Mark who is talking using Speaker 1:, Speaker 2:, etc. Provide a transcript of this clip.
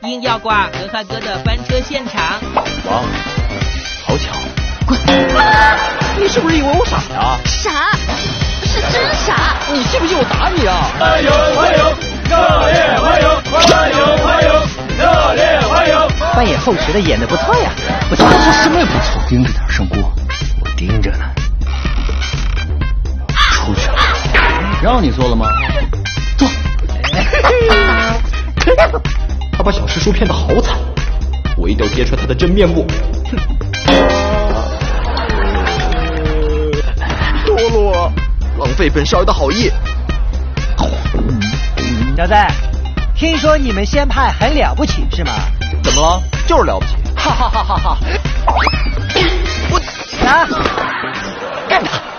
Speaker 1: 硬要挂和汉哥的翻车现场。
Speaker 2: 哇，好巧！滚！你是不是以为我傻呀？
Speaker 3: 傻，是真傻！
Speaker 2: 你信不信我打你啊？
Speaker 4: 欢迎欢迎，热烈欢迎，欢迎欢迎，热烈欢迎！
Speaker 5: 扮演后池的演得不错呀，不错，
Speaker 2: 我什么也不错。盯着点胜锅，我盯着呢。出去了，让你做了吗？做。他把小师叔骗得好惨，我一定要揭穿他的真面目。堕落，浪费本少爷的好意。
Speaker 5: 小子，听说你们仙派很了不起是吗？
Speaker 2: 怎么了？就是了不起。
Speaker 5: 哈哈哈哈哈！我啊，干他！